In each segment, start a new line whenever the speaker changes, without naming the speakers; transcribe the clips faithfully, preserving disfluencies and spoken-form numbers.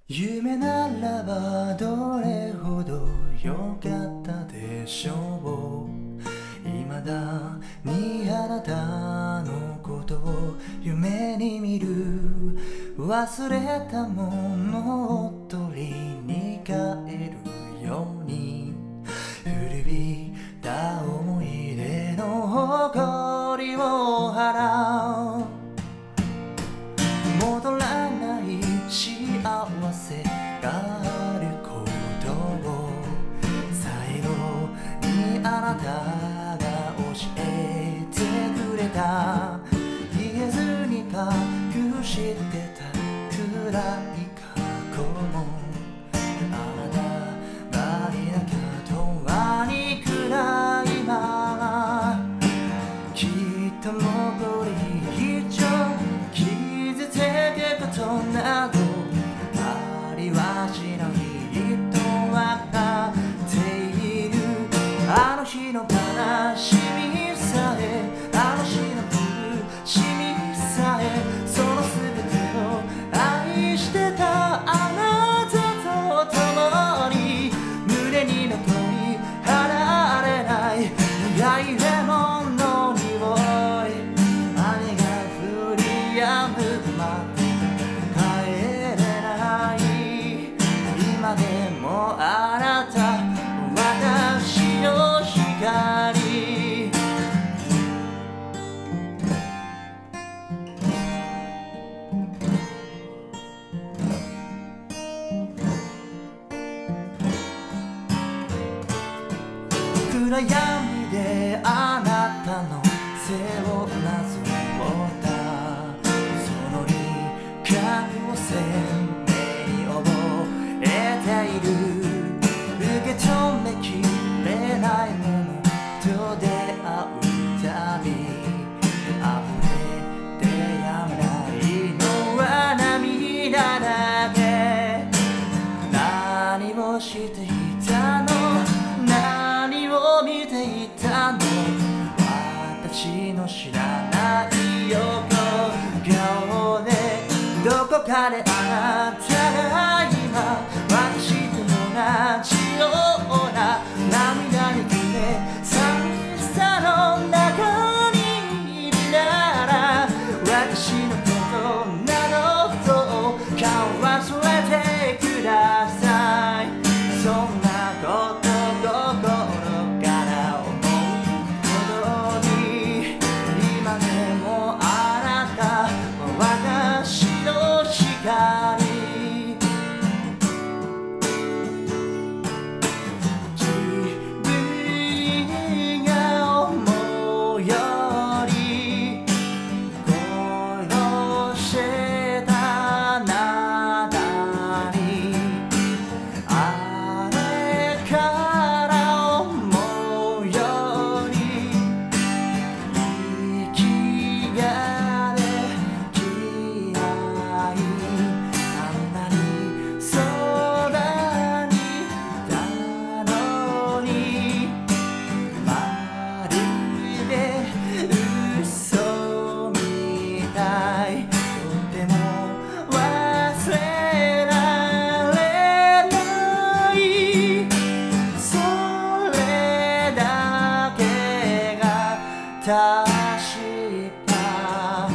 夢ならばどれほど良かったでしょう。未だにあなたのことを夢に見る。忘れたものを取りに帰るように、古びた思い出の誇りを払う。戻らない幸せがあることを最後にあなたが教えてくれた。言えずに隠してた暗い過去も、あなたがいなきゃ永遠に暗いまま、きっと残り以上傷つけることなどありはしないとわかっている。あの日の悲しみさえ、あの日の苦しみさえ、その全てを愛してたあなたと共に、胸に残り離れない苦いレモンの匂い。雨が降り止むまで帰れない。今でもあなた私の光。暗闇であなたの背をなぞったその輪郭を鮮明に覚えている。受け止めきれないものと出会うたび、溢れてやまないのは涙だけ。何をしていたの、何を見ていたの、私の知らない横顔で、どこかであなたが今私と同じような涙に暮れ寂しさの中にいるなら、私のことなどどうか忘れてください。そんなこと心から思うほどに、今でもあなたは私の光。自分が思うより殺してたあなたに、あれから思うより息ができない。あんなにそばにいたのに、まるで嘘みたい。とても忘れられない。それだけが確か。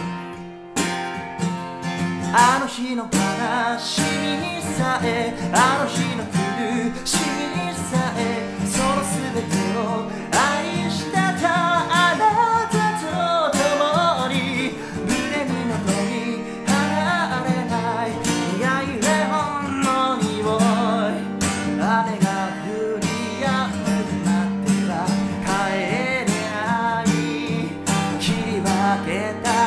あの日の悲しみさえ、あの日の苦しみさえ、その全てを愛してたあなたと共に、胸に残り離れない苦いレモンの匂い。雨が降り止むまでは帰れない。切り分けた